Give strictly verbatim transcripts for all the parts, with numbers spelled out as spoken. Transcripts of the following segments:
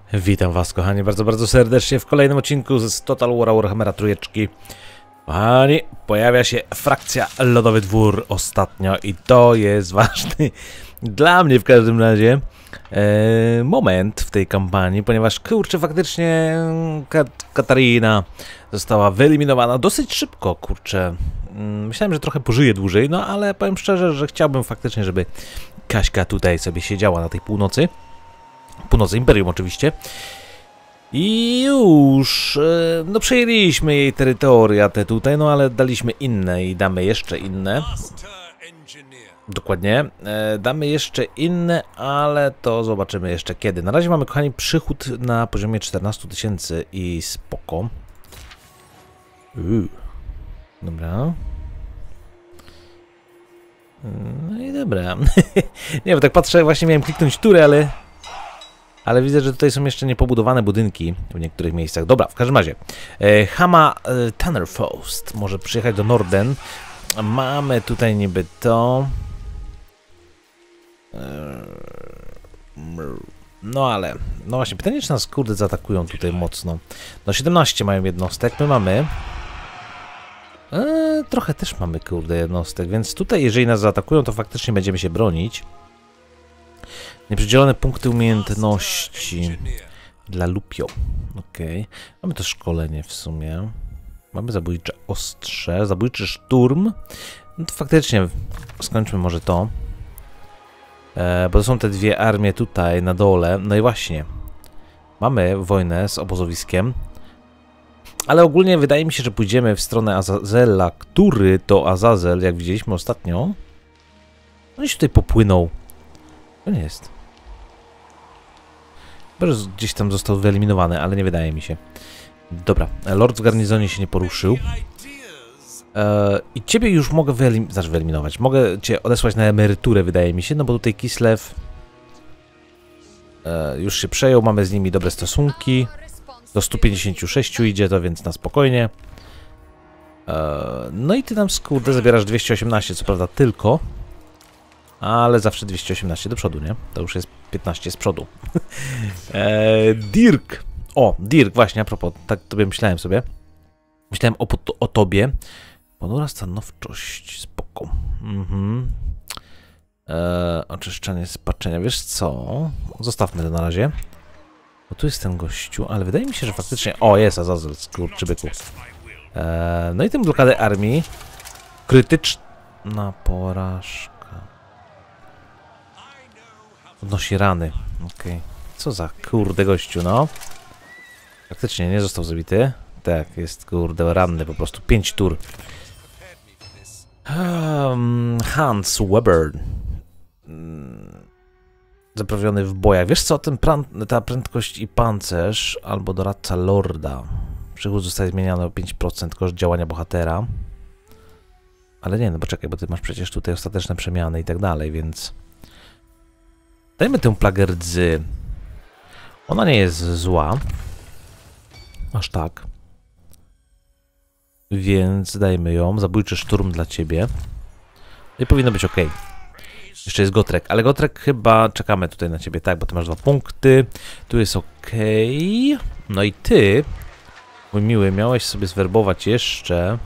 Witam was, kochani, bardzo, bardzo serdecznie w kolejnym odcinku z Total War Warhammera trójeczki. Kochani, pojawia się frakcja Lodowy Dwór ostatnio i to jest ważny dla mnie w każdym razie e, moment w tej kampanii, ponieważ kurczę, faktycznie Kat Katarina została wyeliminowana dosyć szybko, kurczę. Myślałem, że trochę pożyje dłużej, no ale powiem szczerze, że chciałbym faktycznie, żeby Kaśka tutaj sobie siedziała na tej północy. Północy Imperium oczywiście. I już, no przejęliśmy jej terytoria te tutaj, no ale daliśmy inne i damy jeszcze inne. Dokładnie, e, damy jeszcze inne, ale to zobaczymy jeszcze kiedy. Na razie mamy, kochani, przychód na poziomie czternastu tysięcy i spoko. Uuu. Dobra. No i dobra. Nie wiem, tak patrzę, właśnie miałem kliknąć tury, ale... Ale widzę, że tutaj są jeszcze niepobudowane budynki w niektórych miejscach. Dobra, w każdym razie. E, Hama e, Tannerfaust może przyjechać do Norden. Mamy tutaj niby to. E, no ale, no właśnie, pytanie, czy nas kurde zaatakują tutaj mocno. No siedemnaście mają jednostek, my mamy... E, trochę też mamy kurde jednostek, więc tutaj jeżeli nas zaatakują, to faktycznie będziemy się bronić. Nieprzydzielone punkty umiejętności dla Lupio. Okej. Okay. Mamy to szkolenie w sumie. Mamy zabójcze ostrze, zabójczy szturm. No to faktycznie skończmy może to. E, bo to są te dwie armie tutaj na dole. No i właśnie. Mamy wojnę z obozowiskiem. Ale ogólnie wydaje mi się, że pójdziemy w stronę Azazela, który to Azazel, jak widzieliśmy ostatnio. On się tutaj popłynął. To nie jest. Chyba, że gdzieś tam został wyeliminowany, ale nie wydaje mi się. Dobra, Lord w garnizonie się nie poruszył. Eee, I ciebie już mogę wyelim znaczy wyeliminować. Mogę cię odesłać na emeryturę, wydaje mi się, no bo tutaj Kislev eee, już się przejął, mamy z nimi dobre stosunki. Do stu pięćdziesięciu sześciu idzie to, więc na spokojnie. Eee, no i ty nam, skurde, zabierasz dwieście osiemnaście, co prawda tylko. Ale zawsze dwieście osiemnaście do przodu, nie? To już jest piętnaście z przodu. eee, Dirk. O, Dirk, właśnie, a propos, tak tobie myślałem sobie. Myślałem o, o tobie. Ponura stanowczość, spoko. Mhm. Eee, oczyszczanie spaczenia. Wiesz co? Zostawmy to na razie. Bo tu jest ten gościu, ale wydaje mi się, że faktycznie... O, jest Azazel, skurczybyku. Eee, no i tym blokadę armii. Krytyczna porażka. Podnosi rany. Okej. Okay. Co za kurde gościu, no. Faktycznie nie został zabity. Tak, jest kurde ranny, po prostu pięć tur. Um, Hans Weber. Um, zaprawiony w bojach. Wiesz co, ten ta prędkość i pancerz, albo doradca Lorda. Przychód zostaje zmieniany o pięć procent, koszt działania bohatera. Ale nie, no poczekaj, bo ty masz przecież tutaj ostateczne przemiany i tak dalej, więc... Dajmy tę plagę rdzy. Ona nie jest zła. Aż tak. Więc dajmy ją. Zabójczy szturm dla ciebie. I powinno być ok. Jeszcze jest Gotrek. Ale Gotrek chyba czekamy tutaj na ciebie. Tak, bo ty masz dwa punkty. Tu jest ok. No i ty, mój miły, miałeś sobie zwerbować jeszcze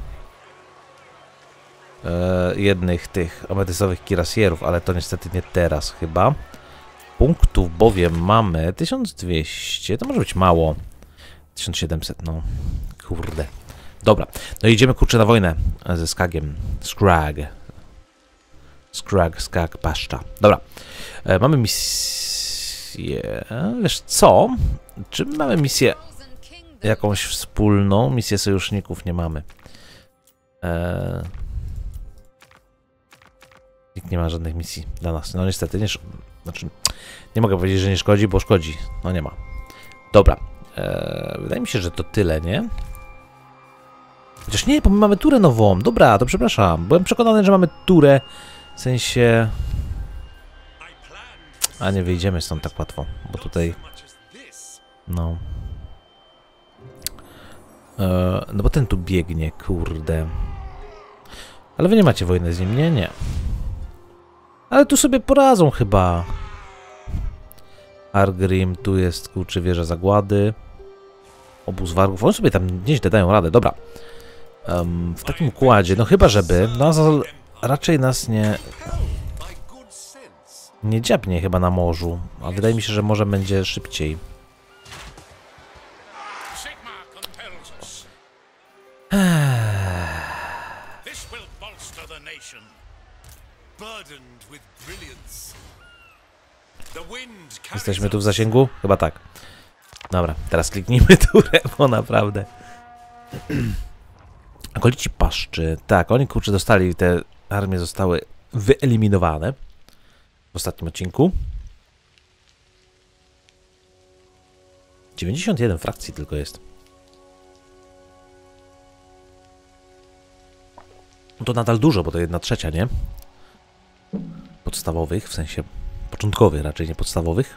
e, jednych tych ametystowych kirasjerów, ale to niestety nie teraz chyba. Punktów bowiem mamy tysiąc dwieście, to może być mało. tysiąc siedemset, no. Kurde. Dobra, no idziemy kurczę na wojnę ze Skagiem. Skrag. Skrag, Skag, Paszcza. Dobra. E, mamy misję... Wiesz co? Czy mamy misję jakąś wspólną? Misję sojuszników nie mamy. E... Nikt nie ma żadnych misji dla nas. No niestety, nie... Znaczy, nie mogę powiedzieć, że nie szkodzi, bo szkodzi. No nie ma. Dobra. Eee, wydaje mi się, że to tyle, nie? Chociaż nie, bo my mamy turę nową. Dobra, to przepraszam. Byłem przekonany, że mamy turę. W sensie... A nie wyjdziemy stąd tak łatwo, bo tutaj... No... Eee, no bo ten tu biegnie, kurde. Ale wy nie macie wojny z nim, nie? Nie. Ale tu sobie poradzą chyba. Argrim, tu jest kurczę wieża zagłady. Obóz wargów. Oni sobie tam nieźle dają radę, dobra. Um, w takim układzie, no chyba żeby, no Azal raczej nas nie... Nie dziabnie chyba na morzu, a wydaje mi się, że może będzie szybciej. Jesteśmy tu w zasięgu? Chyba tak. Dobra, teraz kliknijmy tu, bo naprawdę. Akolici paszczy. Tak, oni kurczę dostali, te armie zostały wyeliminowane w ostatnim odcinku. dziewięćdziesiąt jeden frakcji tylko jest. No to nadal dużo, bo to jedna trzecia, nie? Podstawowych, w sensie początkowych, raczej nie podstawowych.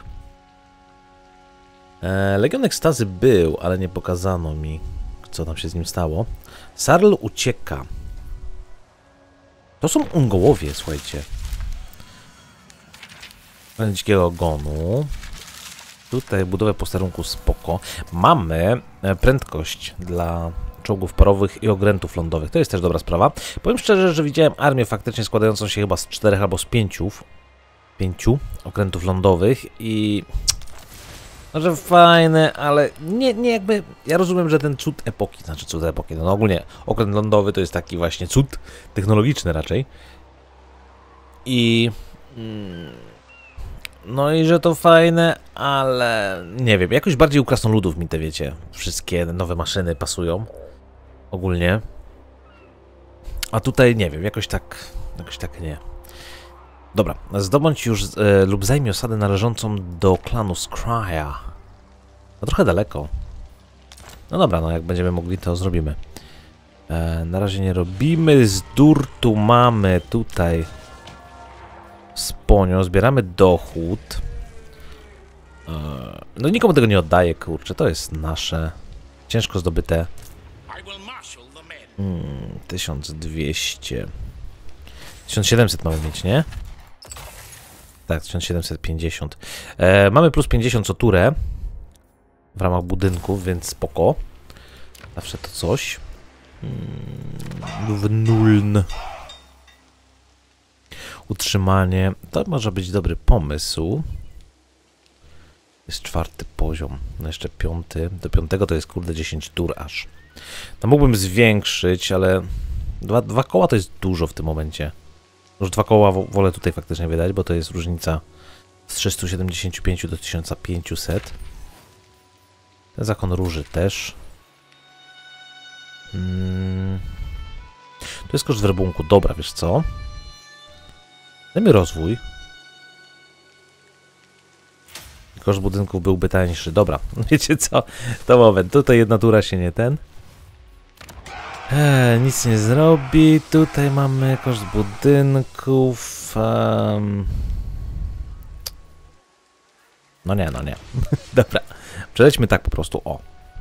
E, Legion Ekstazy był, ale nie pokazano mi, co tam się z nim stało. Sarl ucieka. To są Ungołowie, słuchajcie. Dzikiego ogonu. Tutaj budowę posterunku spoko. Mamy prędkość dla czołgów parowych i okrętów lądowych. To jest też dobra sprawa. Powiem szczerze, że widziałem armię faktycznie składającą się chyba z czterech albo z pięciu, pięciu okrętów lądowych i... Może fajne, ale nie, nie jakby... Ja rozumiem, że ten cud epoki, znaczy cud epoki, no, no ogólnie okręt lądowy to jest taki właśnie cud technologiczny raczej. I... Mm, no i że to fajne, ale nie wiem, jakoś bardziej u krasnoludów mi te, wiecie, wszystkie nowe maszyny pasują. Ogólnie. A tutaj nie wiem, jakoś tak, jakoś tak nie. Dobra, zdobądź już e, lub zajmij osadę należącą do klanu Scrya. No trochę daleko. No dobra, no jak będziemy mogli, to zrobimy. E, na razie nie robimy. Z durtu mamy tutaj Sponio, zbieramy dochód. E, no nikomu tego nie oddaję, kurczę, to jest nasze. Ciężko zdobyte. Hmm, tysiąc dwieście. tysiąc siedemset mamy mieć, nie? Tak, tysiąc siedemset pięćdziesiąt. E, mamy plus pięćdziesiąt co turę w ramach budynków, więc spoko. Zawsze to coś. Hmm, nuln. Utrzymanie. To może być dobry pomysł. Jest czwarty poziom. No jeszcze piąty. Do piątego to jest kurde dziesięć tur aż. No mógłbym zwiększyć, ale dwa, dwa koła to jest dużo w tym momencie. Już dwa koła wolę tutaj faktycznie wydać, bo to jest różnica z trzystu siedemdziesięciu pięciu do tysiąca pięciuset. Ten zakon róży też. Hmm. Tu jest koszt werbunku. Dobra, wiesz co? Dajmy rozwój. Koszt budynków byłby tańszy. Dobra, wiecie co? To moment. Tutaj jedna tura się nie ten. Eee, nic nie zrobi. Tutaj mamy koszt budynków. Um... No nie, no nie. Dobra. Przejdźmy tak po prostu. O.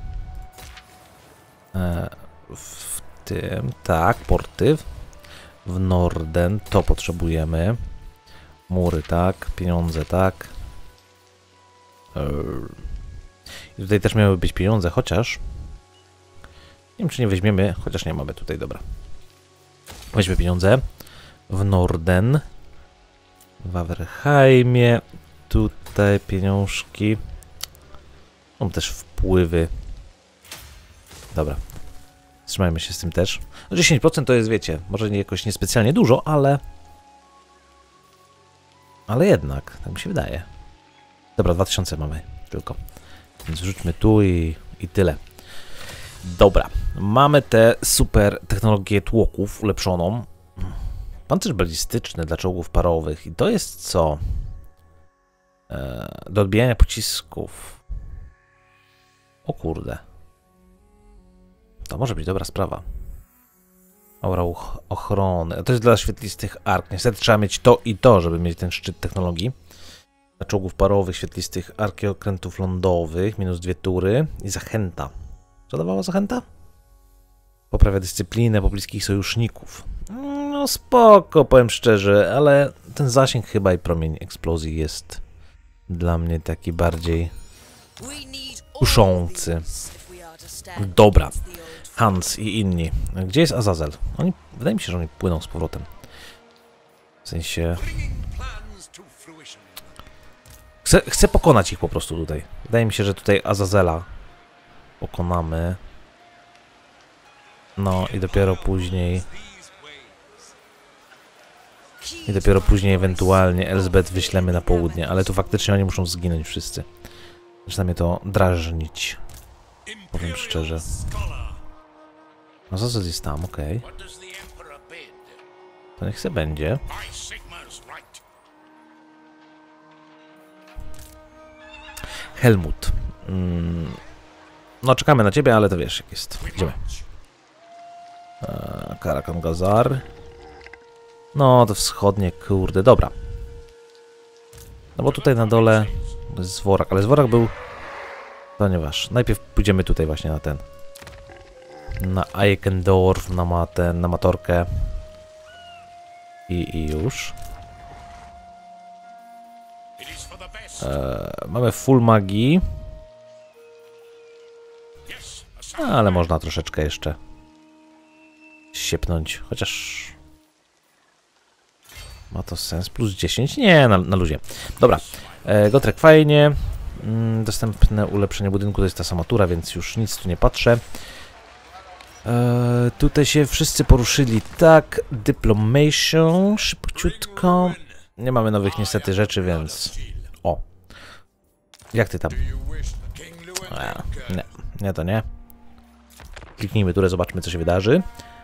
Eee, w tym. Tak, porty. W Norden to potrzebujemy. Mury, tak. Pieniądze, tak. Eee. I tutaj też miały być pieniądze, chociaż... Nie wiem, czy nie weźmiemy, chociaż nie mamy tutaj, dobra. Weźmy pieniądze. W Norden. W Averheimie. Tutaj pieniążki. Mam też wpływy. Dobra. Trzymajmy się z tym też. No dziesięć procent to jest, wiecie, może nie jakoś niespecjalnie dużo, ale... Ale jednak, tak mi się wydaje. Dobra, dwa tysiące mamy tylko. Więc rzućmy tu i, i tyle. Dobra, mamy te super technologię tłoków ulepszoną. Pancerz balistyczny dla czołgów parowych. I to jest co? Eee, do odbijania pocisków. O kurde. To może być dobra sprawa. Aura ochrony. To jest dla świetlistych ark. Niestety trzeba mieć to i to, żeby mieć ten szczyt technologii. Dla czołgów parowych, świetlistych ark i okrętów lądowych. Minus dwie tury. I zachęta. Co dawała zachęta? Poprawia dyscyplinę pobliskich sojuszników. No spoko, powiem szczerze, ale ten zasięg chyba i promień eksplozji jest dla mnie taki bardziej kuszący. Dobra. Hans i inni. Gdzie jest Azazel? Oni, wydaje mi się, że oni płyną z powrotem. W sensie... Chcę, chcę pokonać ich po prostu tutaj. Wydaje mi się, że tutaj Azazela pokonamy. No i dopiero później... I dopiero później ewentualnie Elsbeth wyślemy na południe. Ale tu faktycznie oni muszą zginąć wszyscy. Zaczyna mnie to drażnić. Powiem szczerze. No Azazel jest tam, okej. Okay. To niech se będzie. Helmut. Mm. No czekamy na ciebie, ale to wiesz jak jest. Idziemy. Eee, Karakan Gazar. No to wschodnie, kurde, dobra. No bo tutaj na dole to jest Zworak, ale Zworak był... Ponieważ najpierw pójdziemy tutaj właśnie na ten. Na Eikendorf, na, ma ten, na Matorkę. I, i już. Eee, mamy full magii. Ale można troszeczkę jeszcze siepnąć, chociaż ma to sens. Plus dziesięć? Nie, na, na luzie. Dobra, e, Gotrek fajnie. Mm, dostępne ulepszenie budynku to jest ta sama tura, więc już nic tu nie patrzę. E, tutaj się wszyscy poruszyli. Tak, Diplomation, szybciutko. Nie mamy nowych niestety rzeczy, więc... O! Jak ty tam? E, nie, nie to nie. Kliknijmy turę, zobaczmy co się wydarzy.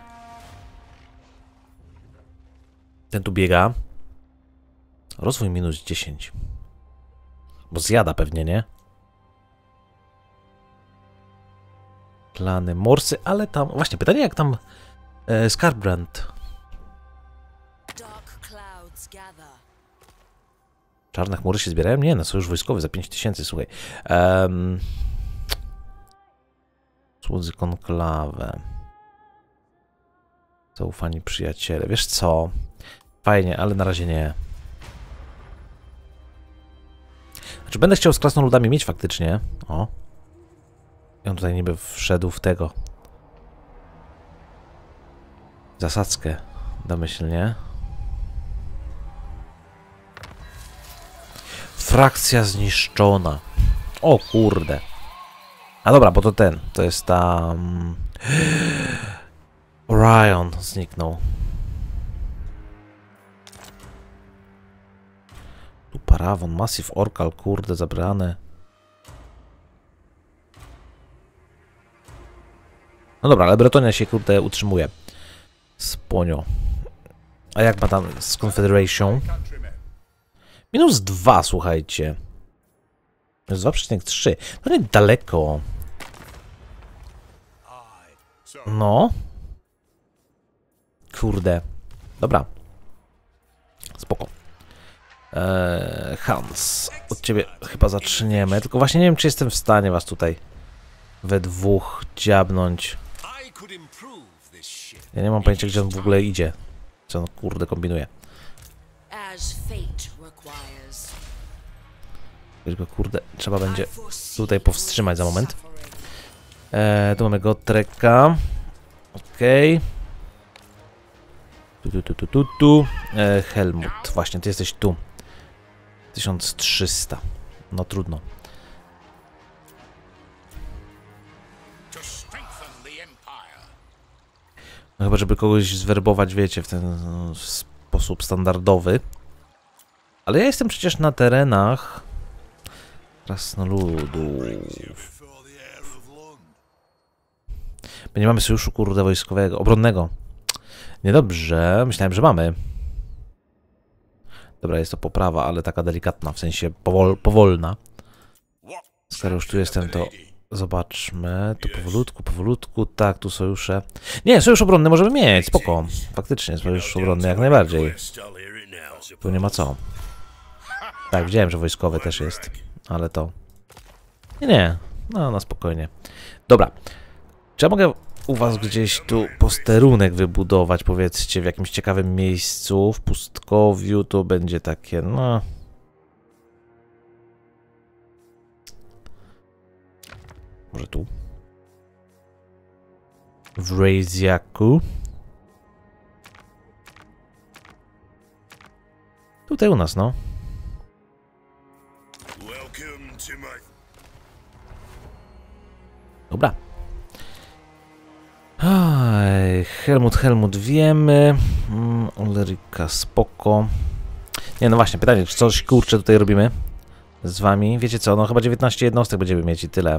Ten tu biega. Rozwój minus dziesięć. Bo zjada pewnie, nie? Plany, morsy, ale tam... Właśnie, pytanie jak tam e, Skarbrand. Czarne chmury się zbierają? Nie, na sojusz wojskowy za pięć tysięcy, słuchaj. Um, Słudzy konklawę. Zaufani przyjaciele. Wiesz co? Fajnie, ale na razie nie. Znaczy będę chciał z krasnoludami mieć faktycznie. O. I on tutaj niby wszedł w tego. Zasadzkę. Domyślnie. Frakcja zniszczona. O kurde. A dobra, bo to ten. To jest tam... Orion zniknął. Tu Parawon, Massive Orcal, kurde, zabrane. No dobra, ale Bretonia się, kurde, utrzymuje. Sponio. A jak ma tam z Confederation? Minus dwa, słuchajcie. Minus dwa przecinek trzy. No nie daleko. No. Kurde. Dobra. Spoko. Eee, Hans. Od ciebie chyba zaczniemy. Tylko właśnie nie wiem, czy jestem w stanie was tutaj we dwóch dziabnąć. Ja nie mam pojęcia, gdzie on w ogóle idzie. Co on, kurde, kombinuje. Tylko, kurde, trzeba będzie tutaj powstrzymać za moment. Eee, tu mamy Gotreka. Okej. Okay. Tu, tu, tu, tu, tu, tu. Eee, Helmut. Właśnie, ty jesteś tu. tysiąc trzysta. No trudno. No chyba, żeby kogoś zwerbować, wiecie, w ten sposób standardowy. Ale ja jestem przecież na terenach krasnoludów. My nie mamy sojuszu, kurde, wojskowego, obronnego. Niedobrze, myślałem, że mamy. Dobra, jest to poprawa, ale taka delikatna, w sensie powol, powolna. Skoro już tu jestem, to zobaczmy. Tu powolutku, powolutku, tak, tu sojusze. Nie, sojusz obronny możemy mieć, spoko. Faktycznie, sojusz obronny jak najbardziej. Tu nie ma co. Tak, widziałem, że wojskowy też jest, ale to... Nie, nie, no, no spokojnie. Dobra, czy ja mogę u was gdzieś tu posterunek wybudować, powiedzcie, w jakimś ciekawym miejscu, w pustkowiu, to będzie takie, no... Może tu? W Rejziaku. Tutaj u nas, no. Dobra. Aj, Helmut, Helmut wiemy. Mm, Ulrika spoko. Nie, no właśnie, pytanie, czy coś kurczę tutaj robimy z wami? Wiecie co, no chyba dziewiętnaście jednostek będziemy mieć i tyle.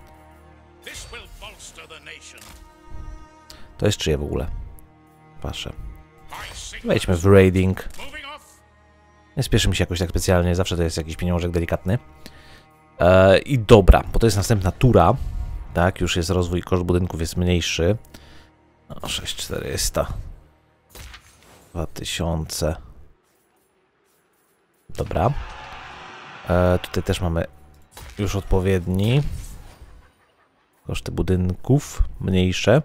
To jest czyje w ogóle? Wasze. Wejdźmy w raiding. Nie spieszy mi się jakoś tak specjalnie, zawsze to jest jakiś pieniążek delikatny. E, I dobra, bo to jest następna tura. Tak, już jest rozwój, koszt budynków jest mniejszy. O, sześć tysięcy czterysta. dwa tysiące. Dobra. E, tutaj też mamy już odpowiedni. Koszty budynków mniejsze.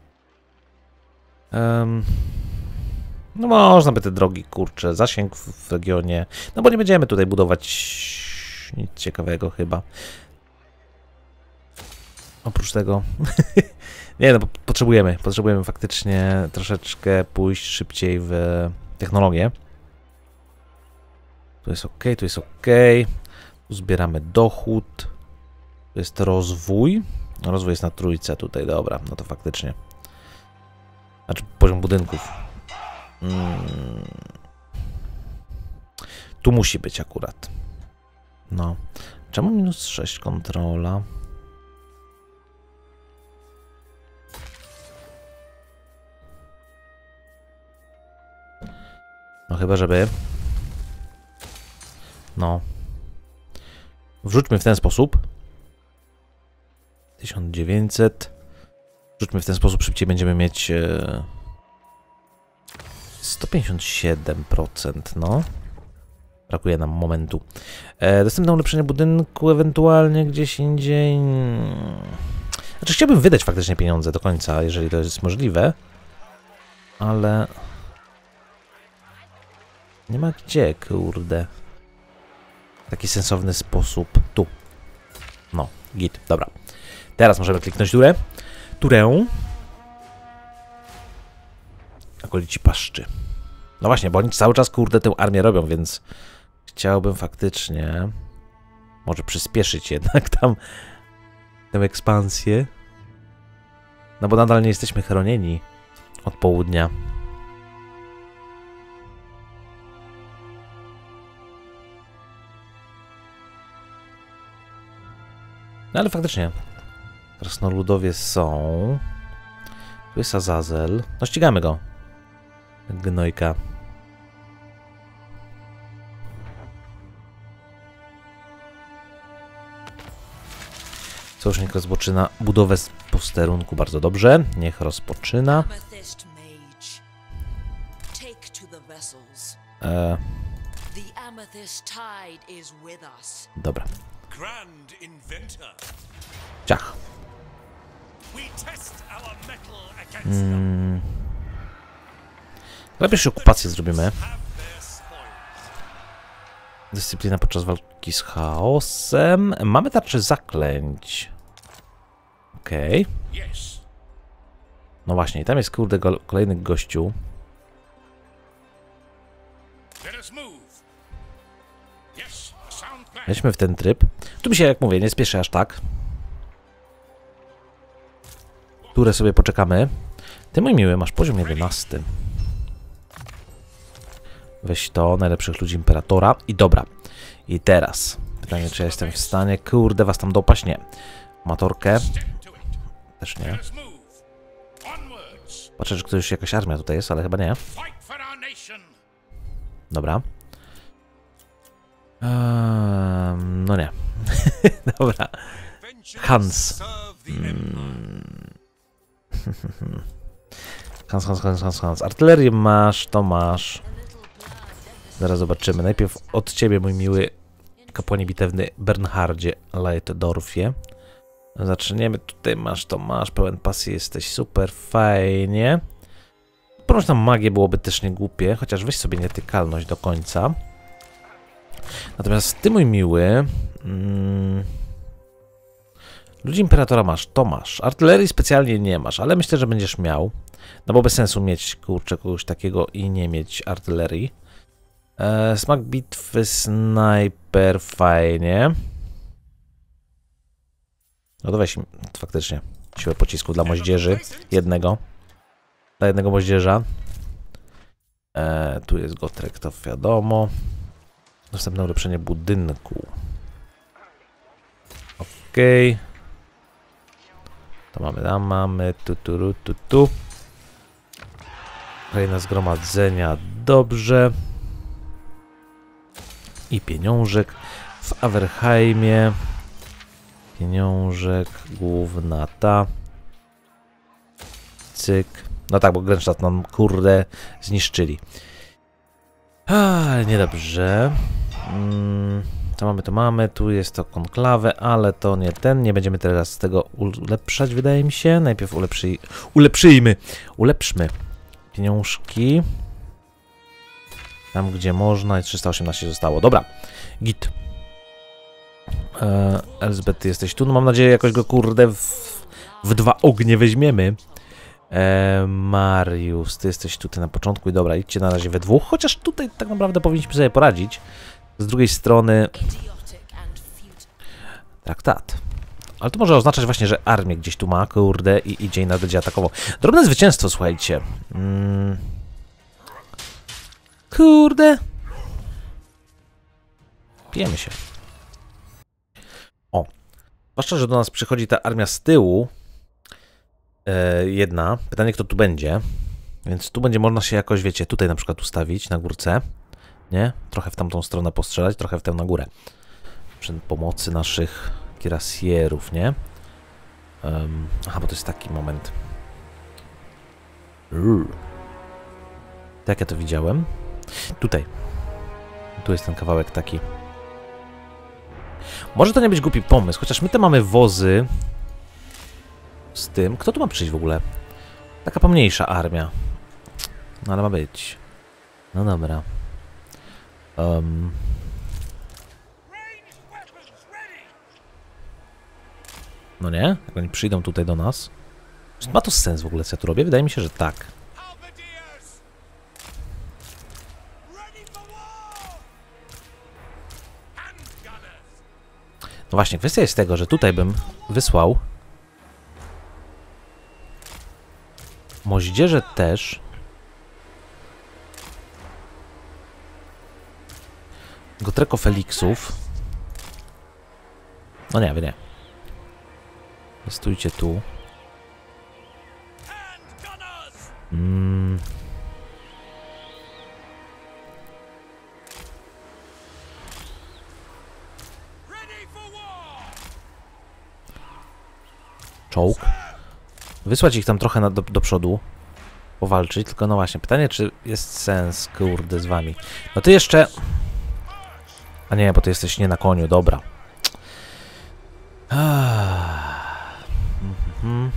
Um, no można by te drogi, kurczę, zasięg w, w regionie. No bo nie będziemy tutaj budować nic ciekawego chyba. Oprócz tego... nie no, potrzebujemy, potrzebujemy faktycznie troszeczkę pójść szybciej w technologię. Tu jest ok, tu jest ok. Tu zbieramy dochód. Tu jest rozwój. Rozwój jest na trójce tutaj, dobra, no to faktycznie. Znaczy poziom budynków. Hmm. Tu musi być akurat. No. Czemu minus sześć kontrola? No chyba, żeby... No. Wrzućmy w ten sposób. tysiąc dziewięćset. Wrzućmy w ten sposób, szybciej będziemy mieć... E... sto pięćdziesiąt siedem procent, no. Brakuje nam momentu. E, dostępne ulepszenie budynku ewentualnie gdzieś indziej. Znaczy chciałbym wydać faktycznie pieniądze do końca, jeżeli to jest możliwe. Ale... nie ma gdzie, kurde. W taki sensowny sposób. Tu. No, git, dobra. Teraz możemy kliknąć turę. Turę. Okolici paszczy. No właśnie, bo oni cały czas, kurde, tę armię robią, więc chciałbym faktycznie może przyspieszyć jednak tam tę ekspansję. No bo nadal nie jesteśmy chronieni od południa. No ale faktycznie krasnoludowie są. Tu jest Azazel. No ścigamy go. Gnojka. Sojusznik rozpoczyna budowę z posterunku. Bardzo dobrze. Niech rozpoczyna. E... Dobra. Ciach. Hmm. Lepiej jeszcze okupację zrobimy. Dyscyplina podczas walki z chaosem. Mamy tarczę zaklęć. Okej. Okay. No właśnie, tam jest kurde go kolejny gościu. Weźmy w ten tryb. Tu mi się, jak mówię, nie spieszy aż tak. Które sobie poczekamy. Ty, mój miły, masz poziom jedenasty. Weź to, najlepszych ludzi Imperatora. I dobra. I teraz. Pytanie, czy ja jestem w stanie... Kurde, was tam dopaść? Nie. Motorkę. Też nie. Patrzę, czy ktoś jakaś armia tutaj jest, ale chyba nie. Dobra. Um, no nie. Dobra. Hans. Hmm. Hans, Hans, Hans, Hans, Hans. Artylerię masz, to masz. Zaraz zobaczymy. Najpierw od ciebie, mój miły kapłanie bitewny Bernhardzie Leitdorfie. Zaczniemy. Tutaj masz, to masz. Pełen pasji, jesteś super, fajnie. Ponoć tam magię byłoby też nie głupie, chociaż weź sobie nietykalność do końca. Natomiast ty, mój miły... Mm, Ludzi Imperatora masz, to masz. Artylerii specjalnie nie masz, ale myślę, że będziesz miał. No bo bez sensu mieć, kurczę, kogoś takiego i nie mieć artylerii. Eee, smak bitwy, snajper, fajnie. No to weź faktycznie siłę pocisku dla moździerzy. Jednego. Dla jednego moździerza. Eee, tu jest Gotrek, to wiadomo. Następne ulepszenie budynku. Okej. Okay. To mamy, tam mamy, tu, tu, tu, tu, tu. Kraina zgromadzenia, dobrze. I pieniążek w Averheimie. Pieniążek, główna ta. Cyk. No tak, bo Grenstadt nam, kurde, zniszczyli. A, niedobrze. Mm. To mamy, to mamy, tu jest to konklawę, ale to nie ten, nie będziemy teraz z tego ulepszać, wydaje mi się. Najpierw ulepszyj, ulepszyjmy, ulepszmy pieniążki. Tam, gdzie można, i trzysta osiemnaście zostało. Dobra, git. E, Elzbeth, ty jesteś tu, no mam nadzieję, jakoś go, kurde, w, w dwa ognie weźmiemy. E, Mariusz, ty jesteś tutaj na początku i dobra, idźcie na razie we dwóch, chociaż tutaj tak naprawdę powinniśmy sobie poradzić. Z drugiej strony traktat. Ale to może oznaczać właśnie, że armię gdzieś tu ma, kurde, i idzie i nas będzie atakował. Drobne zwycięstwo, słuchajcie. Mm. Kurde. Pijemy się. O. Zwłaszcza, że do nas przychodzi ta armia z tyłu. E, jedna. Pytanie, kto tu będzie. Więc tu będzie można się jakoś, wiecie, tutaj na przykład ustawić, na górce. Nie? Trochę w tamtą stronę postrzelać, trochę w tę na górę. Przy pomocy naszych kirasjerów, nie? Um, aha, bo to jest taki moment. Uuu. Tak ja to widziałem. Tutaj. Tu jest ten kawałek taki. Może to nie być głupi pomysł, chociaż my te mamy wozy z tym. Kto tu ma przyjść w ogóle? Taka pomniejsza armia. No ale ma być. No dobra. Um. No nie? Jak oni przyjdą tutaj do nas. Czy ma to sens w ogóle, co ja tu robię? Wydaje mi się, że tak. No właśnie, kwestia jest tego, że tutaj bym wysłał moździerze też. Gotreko Felixów. No nie, wy nie. Stójcie tu. Mm. Czołg. Wysłać ich tam trochę na, do, do przodu. Powalczyć, tylko no właśnie, pytanie, czy jest sens, kurde, z wami. No ty jeszcze... A nie, bo ty jesteś nie na koniu, dobra. Mm-hmm.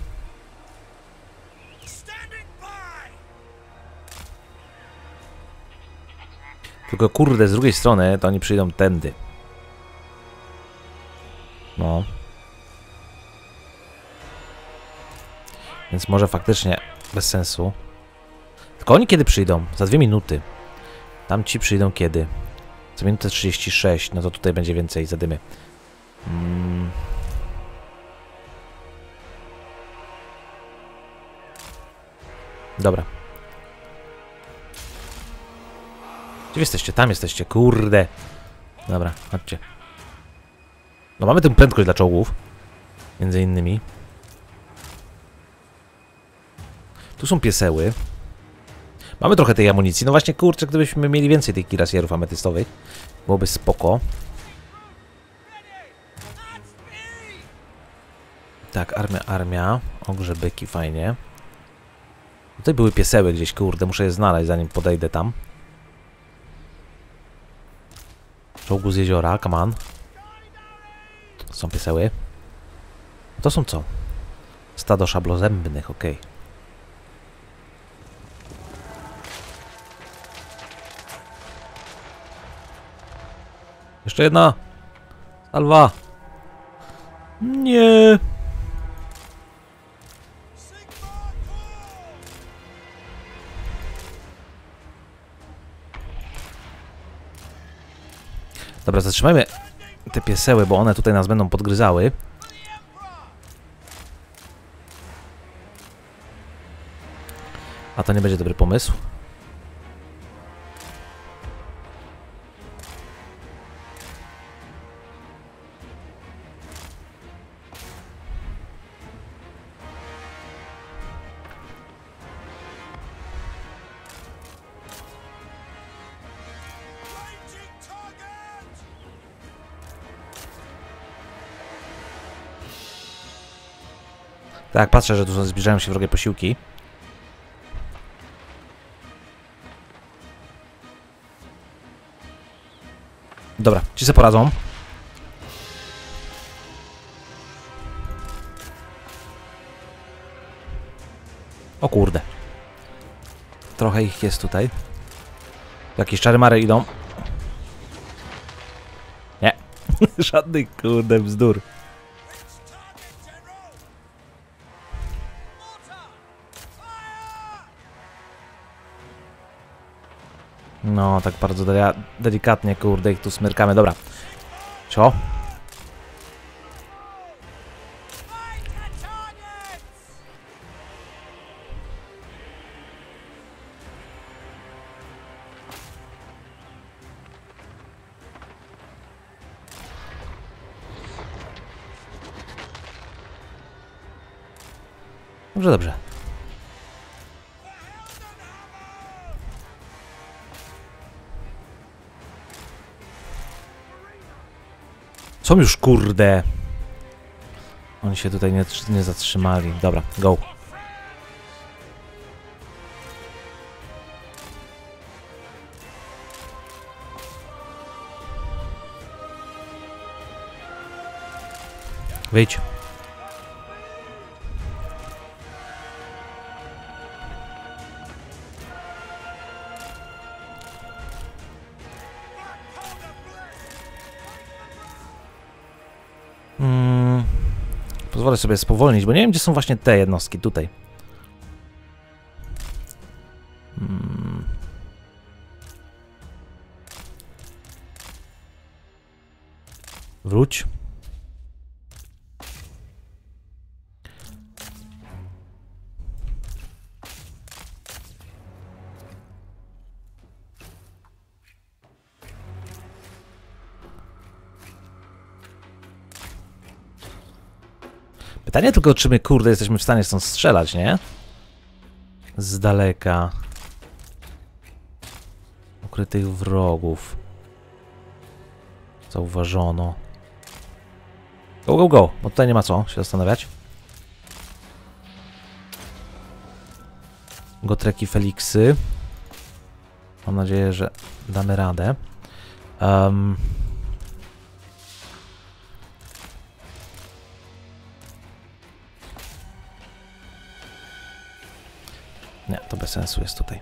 Tylko kurde, z drugiej strony to oni przyjdą tędy. No. Więc może faktycznie bez sensu. Tylko oni kiedy przyjdą? Za dwie minuty. Tam ci przyjdą kiedy? Za minutę trzydzieści sześć. No to tutaj będzie więcej zadymy. Hmm. Dobra. Gdzie jesteście? Tam jesteście. Kurde. Dobra, chodźcie. No mamy tę prędkość dla czołgów. Między innymi. Tu są pieseły. Mamy trochę tej amunicji. No właśnie, kurczę, gdybyśmy mieli więcej tych kirasjerów ametystowych, byłoby spoko. Tak, armia, armia. Ogrze byki, fajnie. Tutaj były pieseły gdzieś, kurde, muszę je znaleźć, zanim podejdę tam. Czołgu z jeziora, come on. To są pieseły. To są co? Stado szablozębnych, okej. Okay. Jeszcze jedna. Salwa. Nie. Dobra, zatrzymajmy te pieseły, bo one tutaj nas będą podgryzały. A to nie będzie dobry pomysł. Tak, patrzę, że tu zbliżają się wrogie posiłki. Dobra, ci se poradzą. O kurde. Trochę ich jest tutaj. Jakieś czary-mary idą. Nie. Żadnych kurde bzdur. No, tak bardzo de delikatnie, kurde, ich tu smyrkamy. Dobra. Co? Dobrze, dobrze. Są już, kurde. Oni się tutaj nie, nie zatrzymali. Dobra, go. Wyjdź. Hmm. Pozwolę sobie spowolnić, bo nie wiem, gdzie są właśnie te jednostki tutaj. Hmm. Wróć. Pytanie tylko, czy my, kurde, jesteśmy w stanie stąd strzelać, nie? Z daleka. Ukrytych wrogów. Zauważono. Go, go, go, bo tutaj nie ma co się zastanawiać. Gotreki Feliksy. Mam nadzieję, że damy radę. Um... Nie, to bez sensu jest tutaj.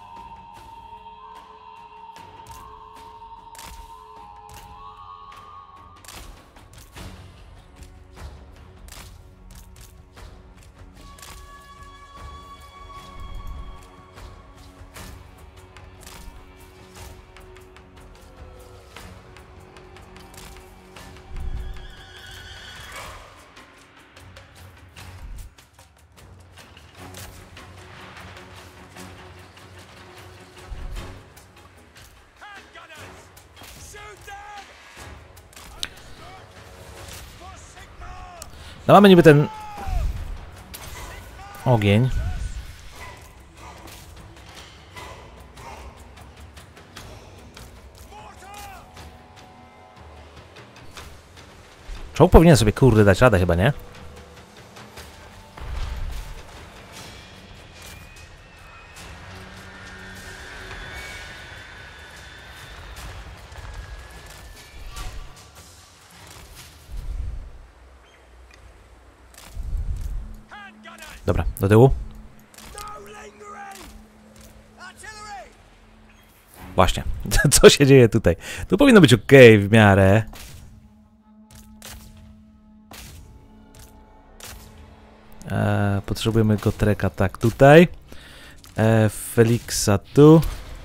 No mamy niby ten ogień. Czołg powinien sobie, kurde, dać radę chyba, nie? Dobra, do tyłu. Właśnie, co się dzieje tutaj? Tu powinno być ok w miarę. E, potrzebujemy Gotreka tak tutaj. E, Feliksa tu.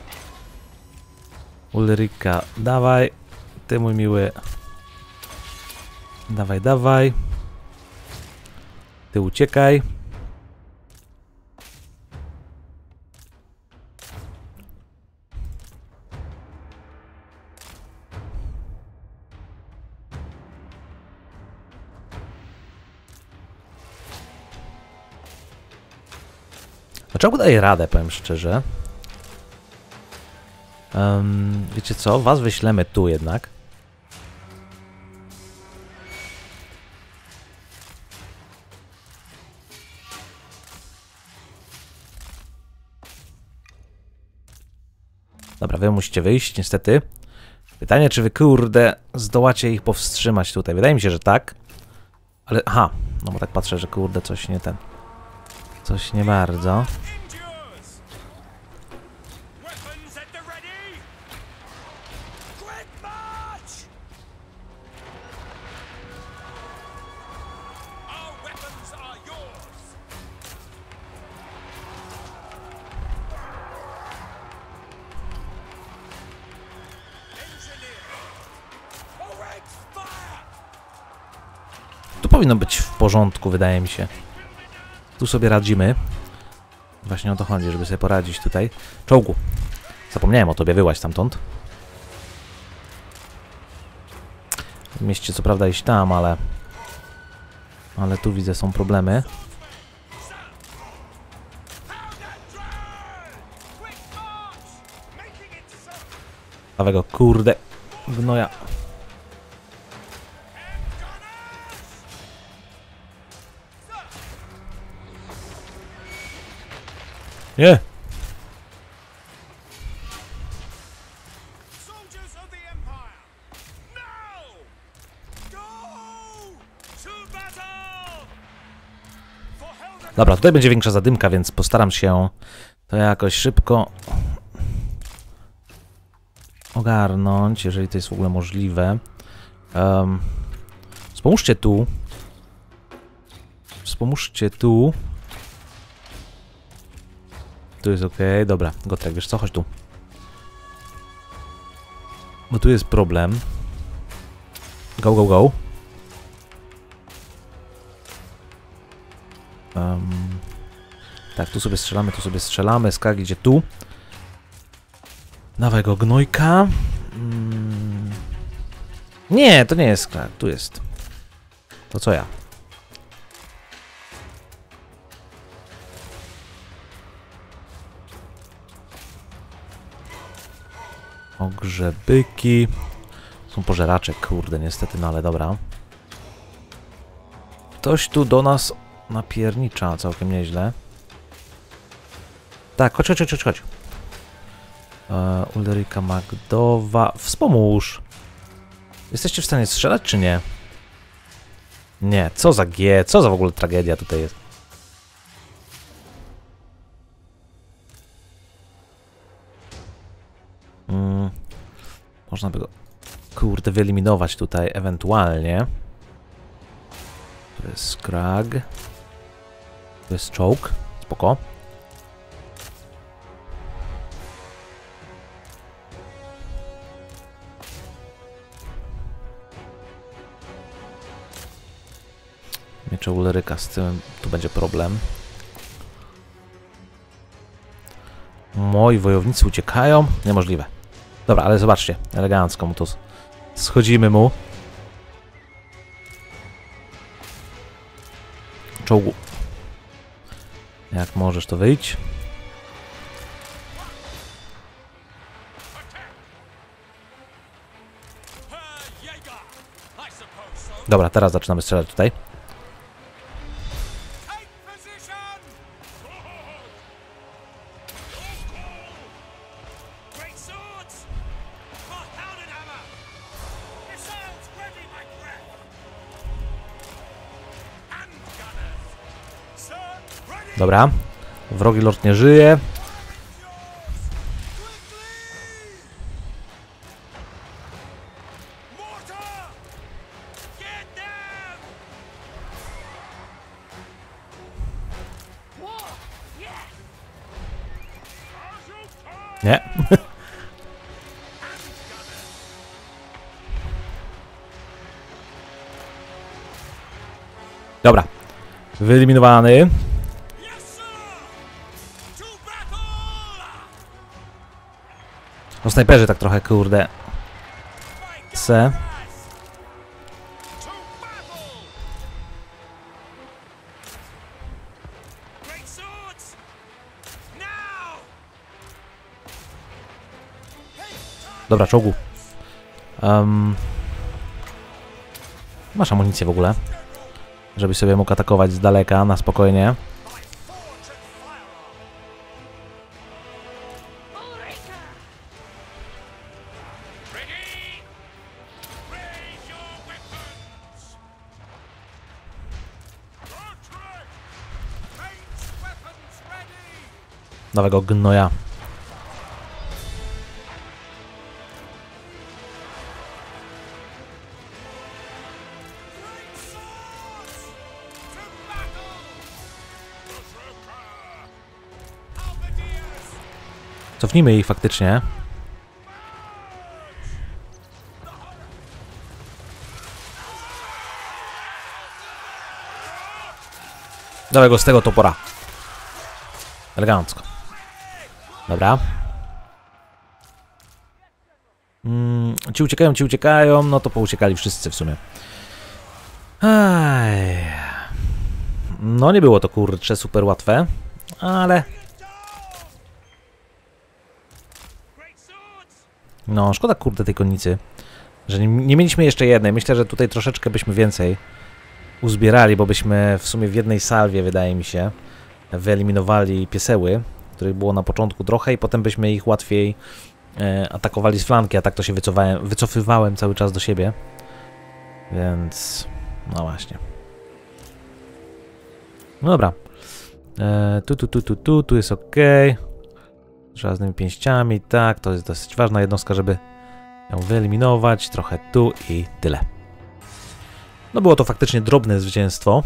Ulryka, dawaj. Ty mój miły. Dawaj, dawaj. Ty uciekaj. Dlaczego daję radę, powiem szczerze. Um, wiecie co? Was wyślemy tu jednak. Dobra, wy musicie wyjść, niestety. Pytanie, czy wy, kurde, zdołacie ich powstrzymać tutaj. Wydaje mi się, że tak. Ale, aha, no bo tak patrzę, że kurde, coś nie ten... Coś nie bardzo. Tu powinno być w porządku, wydaje mi się. Tu sobie radzimy. Właśnie o to chodzi, żeby sobie poradzić tutaj. Czołgu. Zapomniałem o tobie, wyłaź stamtąd. W mieście co prawda iść tam, ale... Ale tu widzę są problemy. Prawego, kurde. Gnoja. Nie! Dobra, tutaj będzie większa zadymka, więc postaram się to jakoś szybko ogarnąć, jeżeli to jest w ogóle możliwe. Um, wspomóżcie tu. Wspomóżcie tu. Tu jest ok, dobra. Gotrek, wiesz co? Chodź tu. Bo tu jest problem. Go, go, go. Um, tak, tu sobie strzelamy, tu sobie strzelamy. Skak idzie tu. Dawaj go, gnojka. Mm. Nie, to nie jest skak, tu jest. To co ja? Ogrzebyki. Są pożeracze, kurde, niestety, no ale dobra. Ktoś tu do nas napiernicza całkiem nieźle. Tak, chodź, chodź, chodź, chodź. Uh, Ulryka Magdowa. Wspomóż. Jesteście w stanie strzelać, czy nie? Nie, co za G, co za w ogóle tragedia tutaj jest. Mm, można by go, kurde, wyeliminować tutaj ewentualnie. To jest Skrag. To jest czołg. Spoko. Miecze Ulryka, z tym tu będzie problem. Moi wojownicy uciekają. Niemożliwe. Dobra, ale zobaczcie. Elegancko mu to schodzimy mu. Czołgu. Jak możesz, to wyjdź. Dobra, teraz zaczynamy strzelać tutaj. Dobra. Wrogi lord nie żyje. Nie? Dobra. Wyeliminowany. No snajperzy tak trochę, kurde. Se. Dobra, czołgu. Um, masz amunicję w ogóle, żebyś sobie mógł atakować z daleka, na spokojnie. Nowego gnoja. Cofnijmy ich faktycznie. Dawaj go z tego topora. Elegancko. Dobra. Mm, ci uciekają, ci uciekają. No to pouciekali wszyscy w sumie. Aj. No nie było to kurczę super łatwe, ale... No, szkoda kurde tej konnicy, że nie, nie mieliśmy jeszcze jednej. Myślę, że tutaj troszeczkę byśmy więcej uzbierali, bo byśmy w sumie w jednej salwie, wydaje mi się, wyeliminowali pieseły, których było na początku trochę i potem byśmy ich łatwiej e, atakowali z flanki, a tak to się wycofywałem, wycofywałem cały czas do siebie. Więc... no właśnie. No dobra. E, tu, tu, tu, tu, tu, tu jest ok. Z żelaznymi pięściami, tak, to jest dosyć ważna jednostka, żeby ją wyeliminować. Trochę tu i tyle. No było to faktycznie drobne zwycięstwo.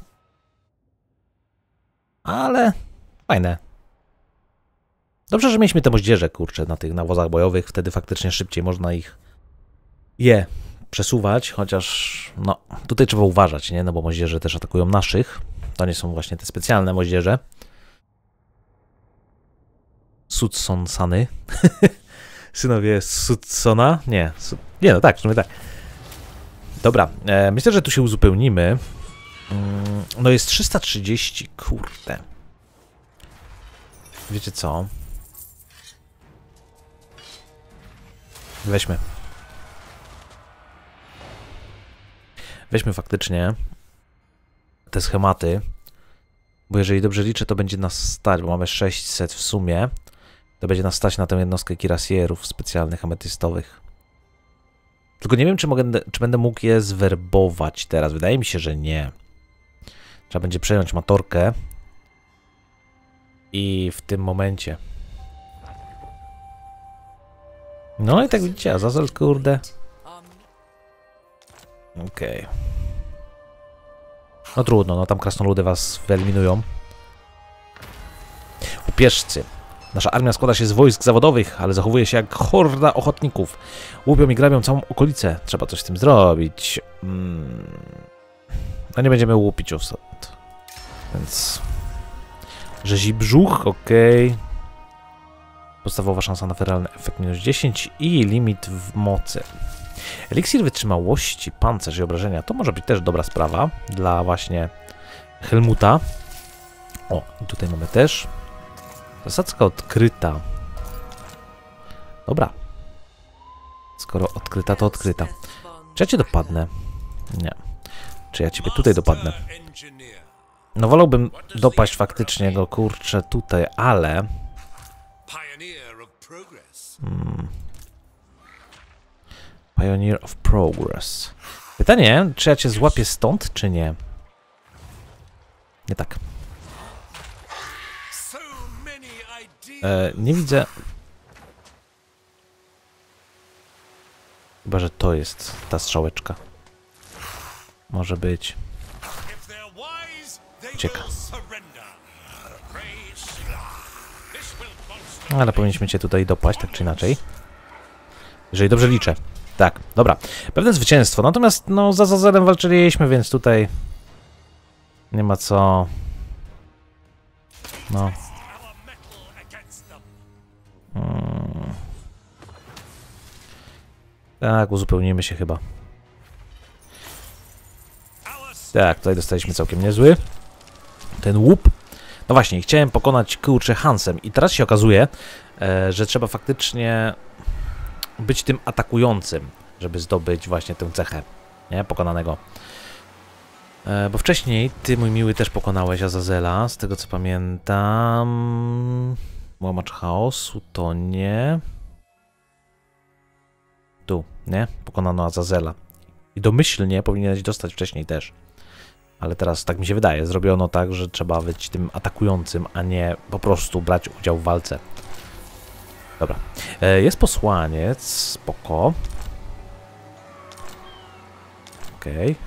Ale fajne. Dobrze, że mieliśmy te moździerze, kurczę, na tych nawozach bojowych. Wtedy faktycznie szybciej można ich je przesuwać, chociaż no, tutaj trzeba uważać, nie? No bo moździerze też atakują naszych. To nie są właśnie te specjalne moździerze. Sudson-sany. Synowie Sudsona? Nie. Su nie, no tak, w sumie tak. Dobra, e, myślę, że tu się uzupełnimy. Mm, no jest trzysta trzydzieści, kurde. Wiecie co? Weźmy. Weźmy faktycznie te schematy. Bo jeżeli dobrze liczę, to będzie nas stać, bo mamy sześćset w sumie. To będzie nas stać na tę jednostkę kirasjerów specjalnych, ametystowych. Tylko nie wiem, czy, mogę, czy będę mógł je zwerbować teraz. Wydaje mi się, że nie. Trzeba będzie przejąć motorkę. I w tym momencie... No i tak widzicie, Azazel, kurde. Okej. Okay. No trudno, no tam krasnoludy was wyeliminują. Upieszcy. Nasza armia składa się z wojsk zawodowych, ale zachowuje się jak horda ochotników. Łupią i grabią całą okolicę. Trzeba coś z tym zrobić. Hmm. No nie będziemy łupić owsad. Więc... Rzezi brzuch, okej. Okay. Podstawowa szansa na feralny efekt minus dziesięć i limit w mocy. Eliksir wytrzymałości, pancerz i obrażenia. To może być też dobra sprawa dla właśnie Helmuta. O, i tutaj mamy też. Zasadzka odkryta. Dobra. Skoro odkryta, to odkryta. Czy ja cię dopadnę? Nie. Czy ja ciebie tutaj dopadnę? No wolałbym dopaść faktycznie go, kurczę, tutaj, ale... Hmm. Pioneer of Progress. Pytanie, czy ja cię złapię stąd, czy nie? Nie tak. E, nie widzę... Chyba, że to jest ta strzałeczka. Może być. Ucieka. Ale powinniśmy cię tutaj dopaść, tak czy inaczej. Jeżeli dobrze liczę. Tak, dobra. Pewne zwycięstwo. Natomiast, no, za Azazelem walczyliśmy, więc tutaj nie ma co... No. Hmm. Tak, uzupełnimy się chyba. Tak, tutaj dostaliśmy całkiem niezły. Ten łup. No właśnie, chciałem pokonać, kurczę, Hansem. I teraz się okazuje, e, że trzeba faktycznie być tym atakującym, żeby zdobyć właśnie tę cechę, nie? Pokonanego. E, bo wcześniej ty, mój miły, też pokonałeś Azazela, z tego co pamiętam. Łamacz chaosu to nie. Tu, nie? Pokonano Azazela. I domyślnie powinieneś dostać wcześniej też. Ale teraz, tak mi się wydaje, zrobiono tak, że trzeba być tym atakującym, a nie po prostu brać udział w walce. Dobra. E, jest posłaniec, spoko. Okej. Okay.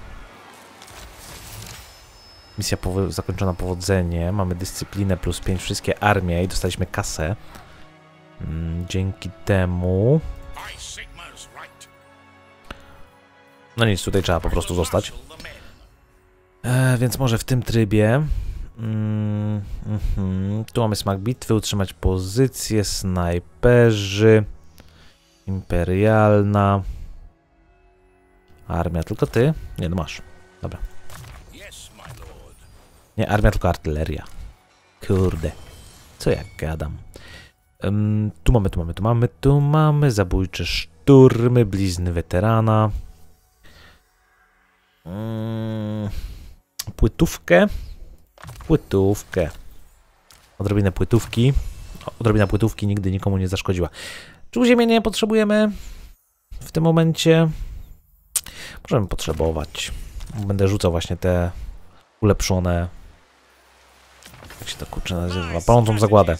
Misja powo zakończona powodzeniem. Mamy dyscyplinę plus pięć, wszystkie armie i dostaliśmy kasę. Mm, dzięki temu... No nic, tutaj trzeba po prostu zostać. E, więc może w tym trybie... Mm, mm, tu mamy smak bitwy, utrzymać pozycję, snajperzy, imperialna, armia, tylko ty? Nie, no masz, dobra. Nie, armia, tylko artyleria. Kurde, co ja gadam. Um, tu mamy, tu mamy, tu mamy, tu mamy zabójcze szturmy, blizny weterana. Um, płytówkę. Płytówkę. Odrobinę płytówki. Odrobina płytówki nigdy nikomu nie zaszkodziła. Czy uziemienia nie potrzebujemy w tym momencie? Możemy potrzebować. Będę rzucał właśnie te ulepszone... Jak się to kurczę nazywa? Palącą zagładę.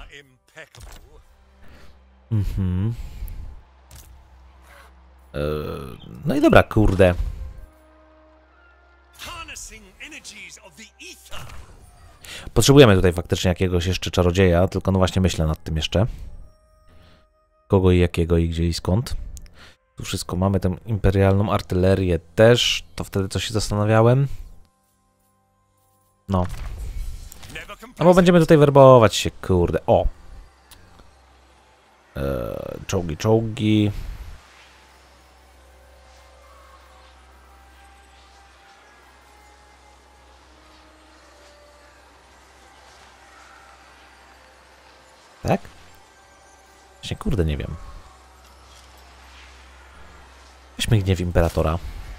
Mhm. Eee, no i dobra, kurde. Potrzebujemy tutaj faktycznie jakiegoś jeszcze czarodzieja, tylko no właśnie myślę nad tym jeszcze. Kogo i jakiego i gdzie i skąd. Tu wszystko mamy, tę imperialną artylerię też. To wtedy coś się zastanawiałem. No. No bo będziemy tutaj werbować się, kurde. O! Eee, czołgi, czołgi. Tak? Właśnie, kurde, nie wiem. Weźmy gniew imperatora.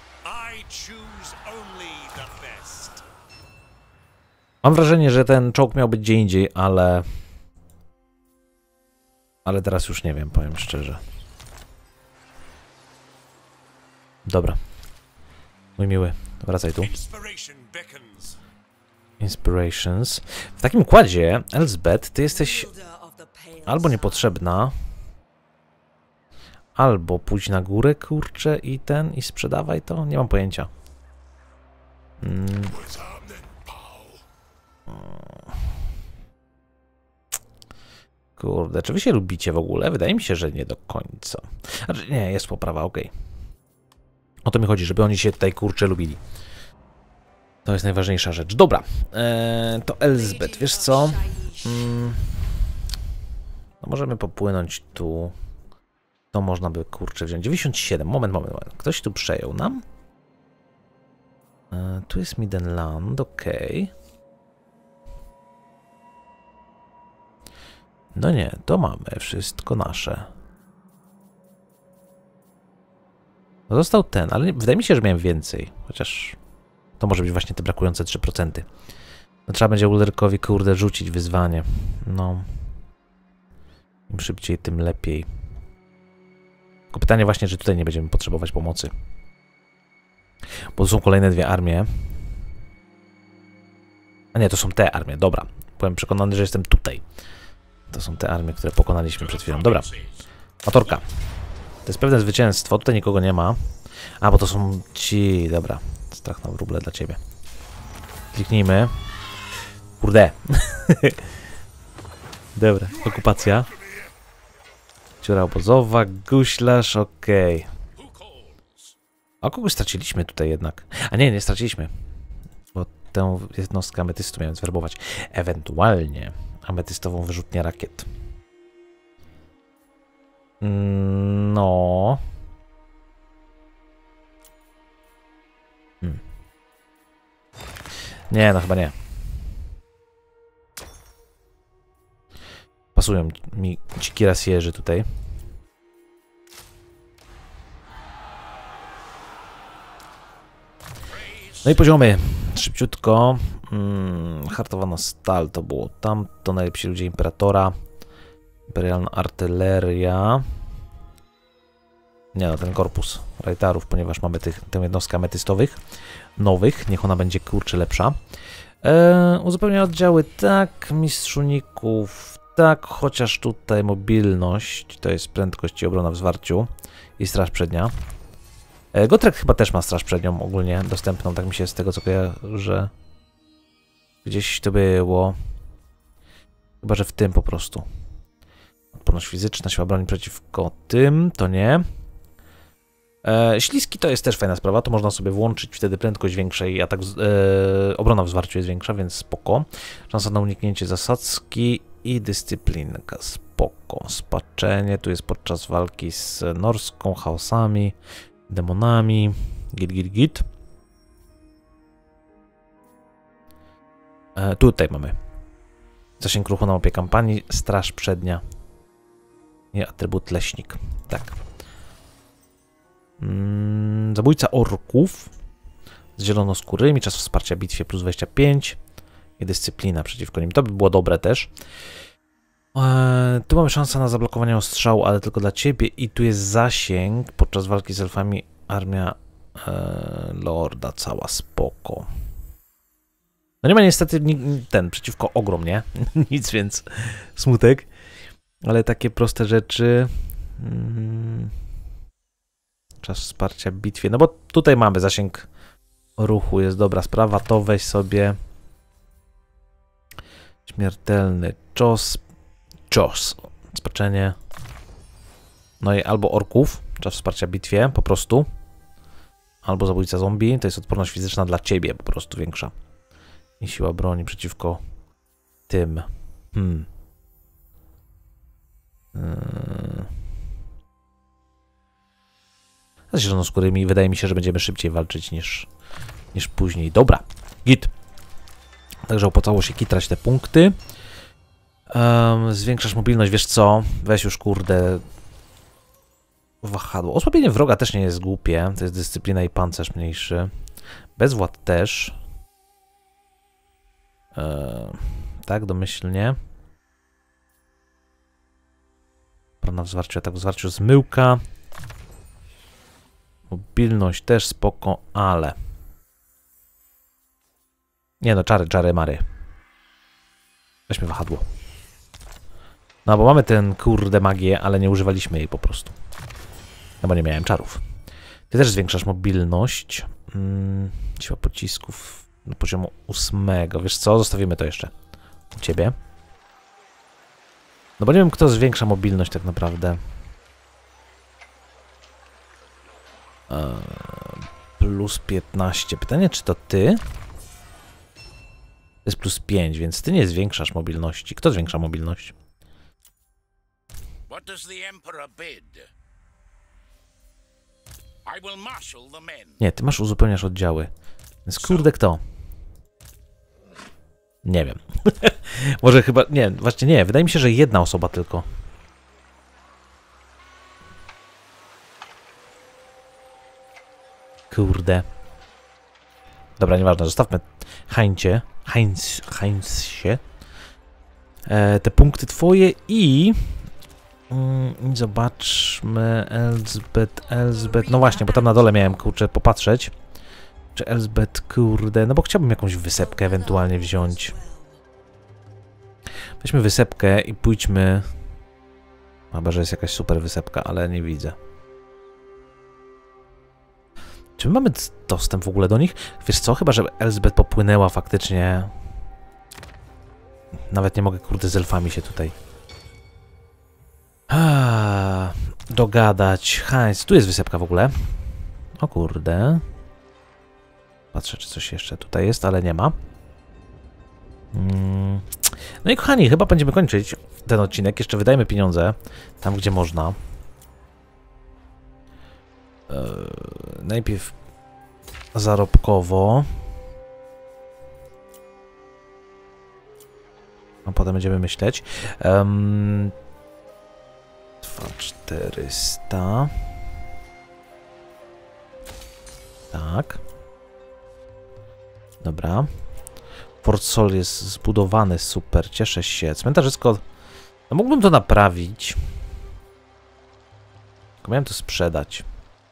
Mam wrażenie, że ten czołg miał być gdzie indziej, ale... Ale teraz już nie wiem, powiem szczerze. Dobra. Mój miły, wracaj tu. Inspirations. W takim układzie, Elsbeth, ty jesteś albo niepotrzebna, albo pójdź na górę, kurczę, i ten, i sprzedawaj to. Nie mam pojęcia. Hmm. Kurde, czy wy się lubicie w ogóle? Wydaje mi się, że nie do końca. Znaczy, nie, jest poprawa, okej. Okay. O to mi chodzi, żeby oni się tutaj, kurczę, lubili. To jest najważniejsza rzecz. Dobra, eee, to Elsbeth, wiesz co? Hmm. No możemy popłynąć tu. To można by, kurczę, wziąć. dziewięćdziesiąt siedem, moment, moment, moment. Ktoś tu przejął nam. Eee, tu jest Middenland, okej. Okay. No nie, to mamy wszystko nasze. No został ten, ale nie, wydaje mi się, że miałem więcej. Chociaż to może być właśnie te brakujące trzy procent. No trzeba będzie Ulrykowi, kurde, rzucić wyzwanie. No. Im szybciej, tym lepiej. Tylko pytanie właśnie, czy tutaj nie będziemy potrzebować pomocy. Bo to są kolejne dwie armie. A nie, to są te armie, dobra. Byłem przekonany, że jestem tutaj. To są te armie, które pokonaliśmy przed chwilą. Dobra. Motorka. To jest pewne zwycięstwo. Tutaj nikogo nie ma. A, bo to są ci... Dobra. Strach na wróble dla ciebie. Kliknijmy. Kurde. Dobra, okupacja. Dziura obozowa, guślarz, okej. Okay. A kogoś straciliśmy tutaj jednak. A nie, nie straciliśmy. Bo tę jednostkę ametystu miałem zwerbować. Ewentualnie ametystową wyrzutnię rakiet. No. Hmm. Nie, no chyba nie. Pasują mi ci kirasjerzy tutaj. No i poziomy. Szybciutko. Hmm, hartowana stal to było tam. To najlepsi ludzie Imperatora. Imperialna artyleria. Nie no, ten korpus rajtarów, ponieważ mamy tych, tę jednostkę ametystowych. Nowych. Niech ona będzie kurczę lepsza. Eee, uzupełnia oddziały. Tak. Mistrzuników. Tak. Chociaż tutaj mobilność. To jest prędkość i obrona w zwarciu. I straż przednia. Gotrek chyba też ma straż przednią ogólnie dostępną, tak mi się z tego co kojarzę. Gdzieś to było. Chyba, że w tym po prostu. Odporność fizyczna, siła broni przeciwko tym, to nie. E, śliski to jest też fajna sprawa, to można sobie włączyć, wtedy prędkość większa i atak, e, obrona w zwarciu jest większa, więc spoko. Szansa na uniknięcie zasadzki i dyscyplinka, spoko. Spaczenie, tu jest podczas walki z norską, chaosami. Demonami. Git, git, git. E, tutaj mamy. Zasięg ruchu na mapie kampanii. Straż przednia. I atrybut leśnik. Tak. Mm, zabójca orków. Z zielonoskórymi. Czas wsparcia bitwie plus dwadzieścia pięć. I dyscyplina przeciwko nim. To by było dobre też. E, tu mamy szansę na zablokowanie ostrzału, ale tylko dla ciebie. I tu jest zasięg. Podczas walki z elfami armia e, Lorda cała spoko. No nie ma niestety ten przeciwko ogrom, nie? Nic, więc smutek. Ale takie proste rzeczy. Mm. Czas wsparcia w bitwie. No bo tutaj mamy zasięg ruchu. Jest dobra sprawa. To weź sobie. Śmiertelny czos. Czos. Spaczenie. No i albo orków, czas wsparcia w bitwie, po prostu. Albo zabójca zombie, to jest odporność fizyczna dla ciebie, po prostu większa. I siła broni przeciwko tym. Hmm. Yy. Z zielonoskórymi wydaje mi się, że będziemy szybciej walczyć niż, niż później. Dobra, git. Także opłacało się kitrać te punkty. Um, zwiększasz mobilność, wiesz co? Weź już kurde wahadło. Osłabienie wroga też nie jest głupie. To jest dyscyplina i pancerz mniejszy. Bezwład też. Um, tak, domyślnie. Prana w zwarciu, atak w zwarciu, zmyłka. Mobilność też spoko, ale... Nie no, czary, czary, mary. Weźmy wahadło. No bo mamy ten kurde magię, ale nie używaliśmy jej po prostu. No bo nie miałem czarów. Ty też zwiększasz mobilność. Hmm, siła pocisków do poziomu ósmego. Wiesz co? Zostawimy to jeszcze u ciebie. No bo nie wiem, kto zwiększa mobilność tak naprawdę. Eee, plus piętnaście. Pytanie, czy to ty? To jest plus pięć, więc ty nie zwiększasz mobilności. Kto zwiększa mobilność? What does the Emperor bid? I will marshal the men. Nie, ty masz uzupełniasz oddziały. Więc kurde kto? Nie wiem. Może chyba... Nie, właśnie nie. Wydaje mi się, że jedna osoba tylko. Kurde. Dobra, nieważne. Zostawmy Heinzie. Heinz... Heinzie. E, te punkty twoje i... Mm, zobaczmy, Elsbeth, Elsbeth, no właśnie, bo tam na dole miałem, kurczę, popatrzeć, czy Elsbeth, kurde, no bo chciałbym jakąś wysepkę ewentualnie wziąć. Weźmy wysepkę i pójdźmy, chyba, że jest jakaś super wysepka, ale nie widzę. Czy my mamy dostęp w ogóle do nich? Wiesz co, chyba, że Elsbeth popłynęła faktycznie Nawet nie mogę, kurde, z elfami się tutaj A, dogadać. Heinz, tu jest wysepka w ogóle. O kurde. Patrzę, czy coś jeszcze tutaj jest, ale nie ma. Mm. No i kochani, chyba będziemy kończyć ten odcinek. Jeszcze wydajmy pieniądze tam, gdzie można. Eee, najpierw zarobkowo. A potem będziemy myśleć. Um, dwa czterysta. Tak. Dobra. Fort Sol jest zbudowany, super, cieszę się. Cmentarzysko... No mógłbym to naprawić. Tylko miałem to sprzedać.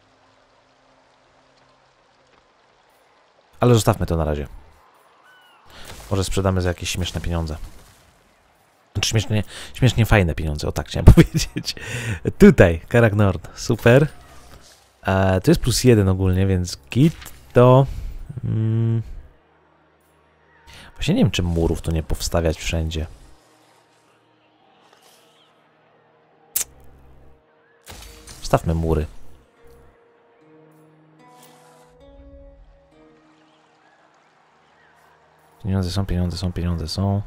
Ale zostawmy to na razie. Może sprzedamy za jakieś śmieszne pieniądze. Znaczy śmiesznie, śmiesznie fajne pieniądze, o tak chciałem powiedzieć. Tutaj, Karak Nord, super. E, to jest plus jeden ogólnie, więc git to... Mm, właśnie nie wiem, czy murów tu nie powstawiać wszędzie. Wstawmy mury. Pieniądze są, pieniądze są, pieniądze są.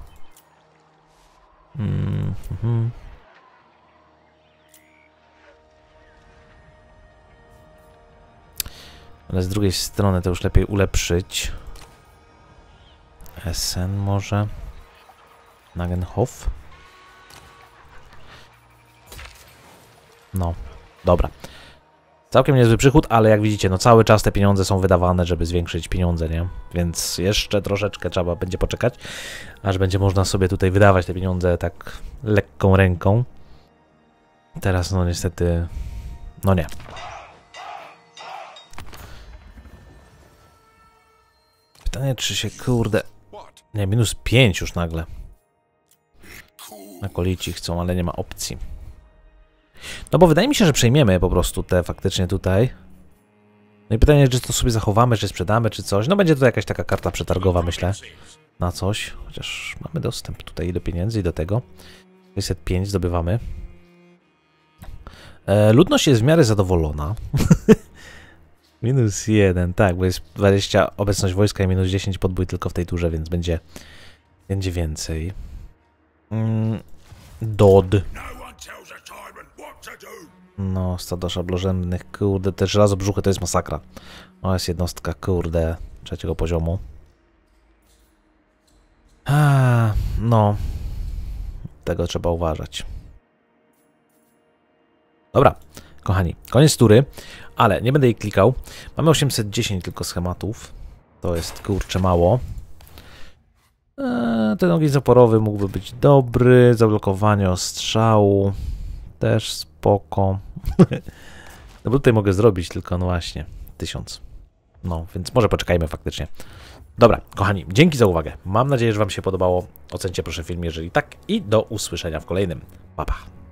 Mm, mm. Ale z drugiej strony to już lepiej ulepszyć. Essen może. Nagenhof. No, dobra. Całkiem niezły przychód, ale jak widzicie, no cały czas te pieniądze są wydawane, żeby zwiększyć pieniądze, nie? Więc jeszcze troszeczkę trzeba będzie poczekać, aż będzie można sobie tutaj wydawać te pieniądze tak lekką ręką. Teraz no niestety, no nie. Pytanie, czy się, kurde... Nie, minus pięć już nagle. Akolici chcą, ale nie ma opcji. No bo wydaje mi się, że przejmiemy po prostu te faktycznie tutaj. No i pytanie, czy to sobie zachowamy, czy sprzedamy, czy coś. No będzie to jakaś taka karta przetargowa, myślę. Na coś. Chociaż mamy dostęp tutaj do pieniędzy i do tego. sześćset pięć zdobywamy. E, ludność jest w miarę zadowolona. Minus jeden, tak, bo jest dwadzieścia obecność wojska i minus dziesięć podbój tylko w tej turze, więc będzie, będzie więcej. Mm, Dod. No, stado szablożemnych, kurde, te żelazobrzuchy to jest masakra. O, jest jednostka, kurde, trzeciego poziomu. A, no, tego trzeba uważać. Dobra, kochani, koniec tury, ale nie będę jej klikał. Mamy osiemset dziesięć tylko schematów. To jest, kurczę, mało. Eee, ten ogień zaporowy mógłby być dobry. Zablokowanie ostrzału też spoko. No bo tutaj mogę zrobić tylko, no właśnie, tysiąc. No, więc może poczekajmy faktycznie. Dobra, kochani, dzięki za uwagę. Mam nadzieję, że wam się podobało. Ocencie proszę film, jeżeli tak. I do usłyszenia w kolejnym. Pa, pa.